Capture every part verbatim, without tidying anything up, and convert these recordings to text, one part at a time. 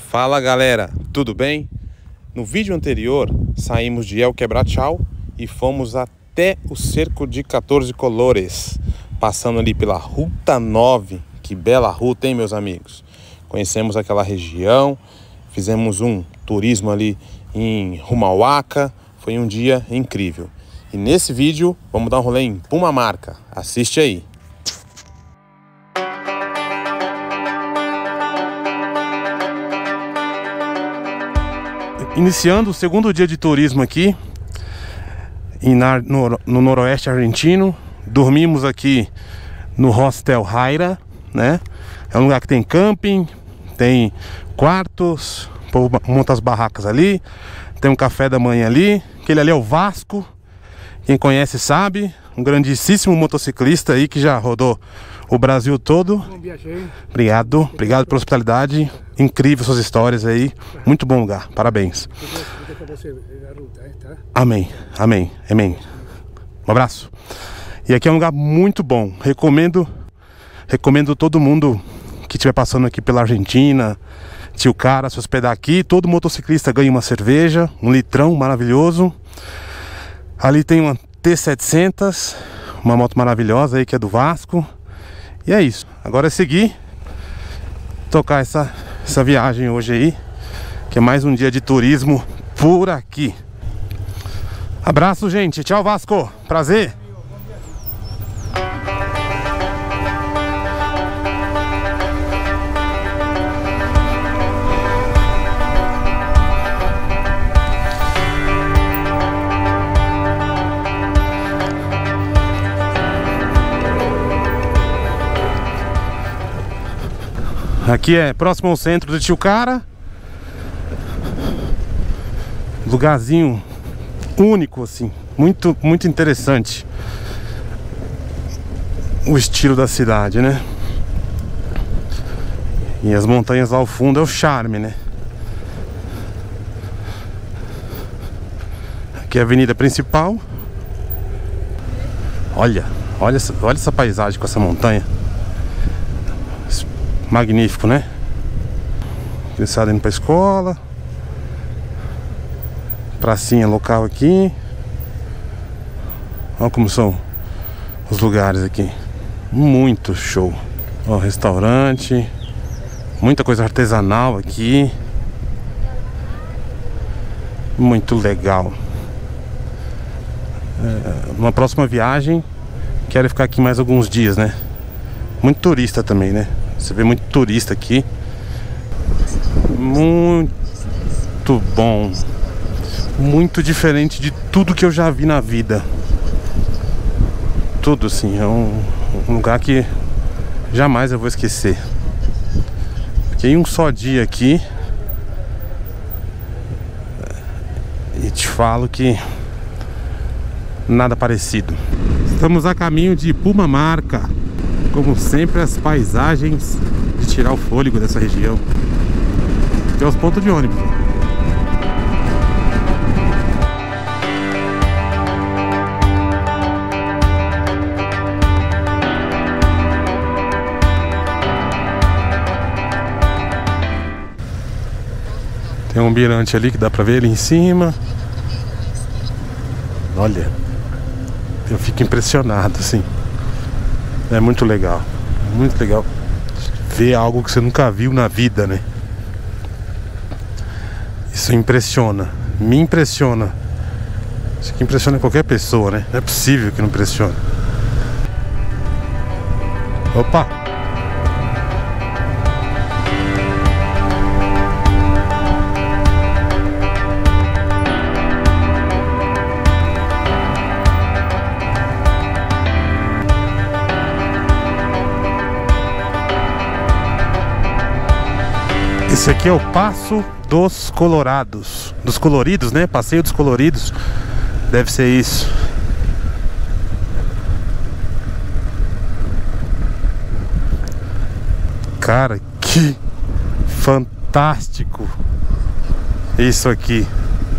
Fala galera, tudo bem? No vídeo anterior saímos de El Quebrachal e fomos até o Cerco de quatorze Colores, passando ali pela Ruta nove. Que bela ruta, hein, meus amigos? Conhecemos aquela região, fizemos um turismo ali em Humahuaca, foi um dia incrível. E nesse vídeo vamos dar um rolê em Pumamarca, assiste aí. Iniciando o segundo dia de turismo aqui em, no, no noroeste argentino. Dormimos aqui no Hostel Haira, né? É um lugar que tem camping, tem quartos, o povo monta as barracas ali, tem um café da manhã ali. Aquele ali é o Vasco, quem conhece sabe, um grandíssimo motociclista aí que já rodou o Brasil todo. Obrigado, obrigado pela hospitalidade, incrível suas histórias aí, muito bom lugar, parabéns. Amém, amém, amém. Um abraço. E aqui é um lugar muito bom, recomendo, recomendo todo mundo que estiver passando aqui pela Argentina, Tilcara, se hospedar aqui. Todo motociclista ganha uma cerveja, um litrão maravilhoso. Ali tem uma T setecentos, uma moto maravilhosa aí que é do Vasco. E é isso, agora é seguir, tocar essa, essa viagem hoje aí, que é mais um dia de turismo por aqui. Abraço, gente, tchau Vasco, prazer! Aqui é próximo ao centro de Tilcara. Lugarzinho único, assim, muito, muito interessante. O estilo da cidade, né? E as montanhas lá ao fundo é o charme, né? Aqui é a avenida principal. Olha, olha essa, olha essa paisagem com essa montanha. Magnífico, né? Criançada indo pra escola. Pracinha local aqui. Olha como são os lugares aqui. Muito show. Ó, restaurante. Muita coisa artesanal aqui. Muito legal. É, numa próxima viagem quero ficar aqui mais alguns dias, né? Muito turista também, né? Você vê muito turista aqui. Muito bom. Muito diferente de tudo que eu já vi na vida. Tudo assim. É um, um lugar que jamais eu vou esquecer. Fiquei um só dia aqui e te falo que nada parecido. Estamos a caminho de Pumamarca. Como sempre, as paisagens de tirar o fôlego dessa região. Tem os pontos de ônibus. Tem um mirante ali que dá pra ver ali em cima. Olha, eu fico impressionado assim. É muito legal, muito legal ver algo que você nunca viu na vida, né? Isso impressiona, me impressiona. Isso aqui impressiona qualquer pessoa, né? Não é possível que não impressione. Opa! Esse aqui é o Passo dos Colorados. Dos Coloridos, né? Passeio dos Coloridos. Deve ser isso. Cara, que fantástico isso aqui.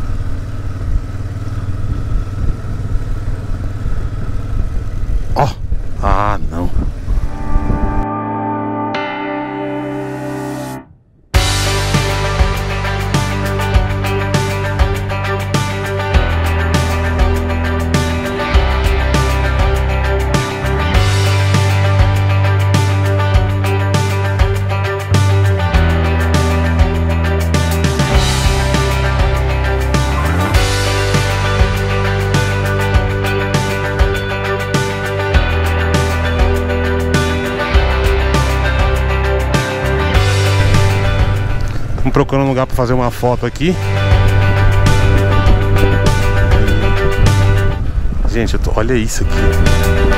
Ó. Oh. Ah, não. Vamos procurando um lugar para fazer uma foto aqui. Gente, eu tô... olha isso aqui.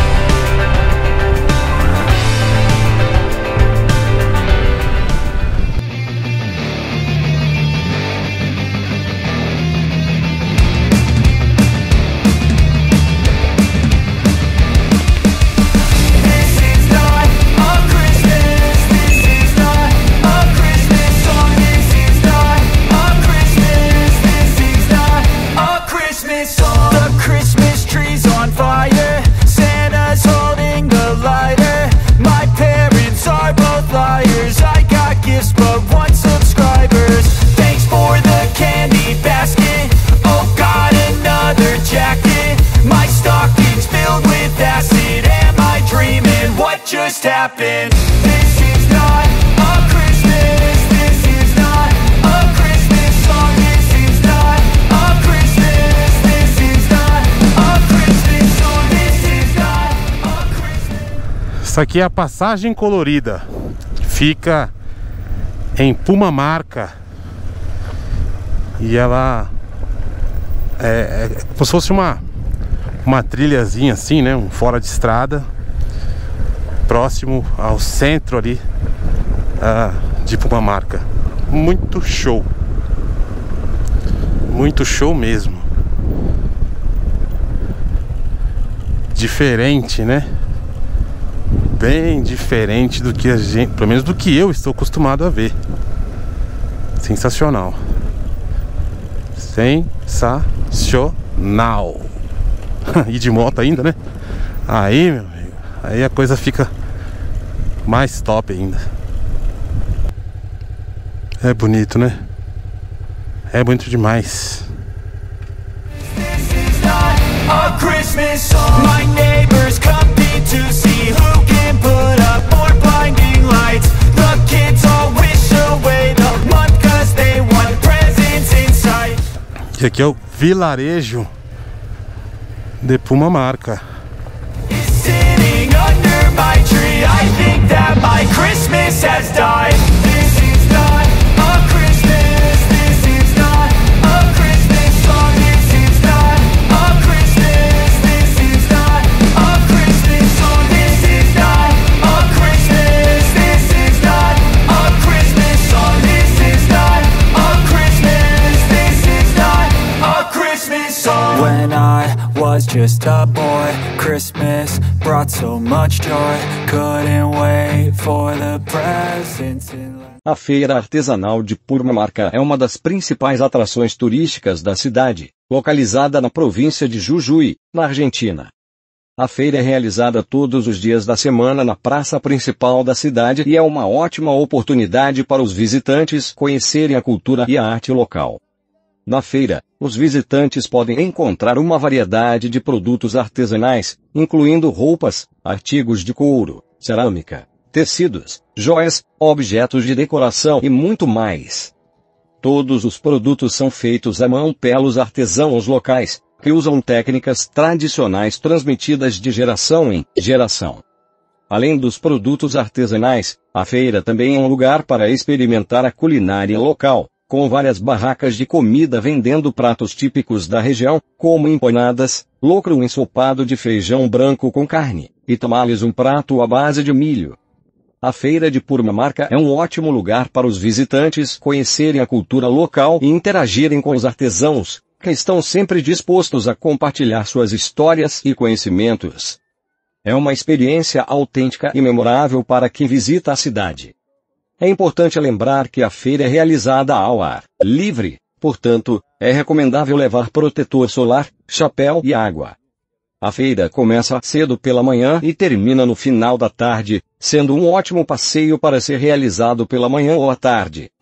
Just happened. This is not a Christmas. This is not a Christmas song. This is not a Christmas. This is not a Christmas song. This is not a Christmas. Isso aqui é a Passagem Colorida. Fica em Pumamarca. E ela é, é como se fosse uma uma trilhazinha assim, né? Um fora de estrada, próximo ao centro ali uh, de Pumamarca. Muito show. Muito show mesmo. Diferente, né? Bem diferente do que a gente, pelo menos do que eu estou acostumado a ver. Sensacional. Sensacional. E de moto ainda, né? Aí, meu amigo, aí a coisa fica mais top ainda. É bonito, né? É bonito demais. This is not a Christmas song. My neighbors compete to see who can put up more blinding lights. The kids all wish away the month cause they want presents inside. E aqui é o vilarejo de Pumamarca. Sitting under my tree, I think that my Christmas has died. This is not a Christmas. This is not a Christmas song. This is not a Christmas. This is not a Christmas song. This is not a Christmas. This is not a Christmas song. This is not a Christmas. This is not a Christmas song. When I was just a boy, Christmas brought so much joy. Couldn't wait for the presents in life. A Feira Artesanal de Pumamarca é uma das principais atrações turísticas da cidade, localizada na província de Jujuy, na Argentina. A feira é realizada todos os dias da semana na praça principal da cidade e é uma ótima oportunidade para os visitantes conhecerem a cultura e a arte local. Na feira, os visitantes podem encontrar uma variedade de produtos artesanais, incluindo roupas, artigos de couro, cerâmica, tecidos, joias, objetos de decoração e muito mais. Todos os produtos são feitos à mão pelos artesãos locais, que usam técnicas tradicionais transmitidas de geração em geração. Além dos produtos artesanais, a feira também é um lugar para experimentar a culinária local, com várias barracas de comida vendendo pratos típicos da região, como empanadas, locro ensopado de feijão branco com carne, e tamales, um prato à base de milho. A Feira de Pumamarca é um ótimo lugar para os visitantes conhecerem a cultura local e interagirem com os artesãos, que estão sempre dispostos a compartilhar suas histórias e conhecimentos. É uma experiência autêntica e memorável para quem visita a cidade. É importante lembrar que a feira é realizada ao ar livre, portanto, é recomendável levar protetor solar, chapéu e água. A feira começa cedo pela manhã e termina no final da tarde, sendo um ótimo passeio para ser realizado pela manhã ou à tarde.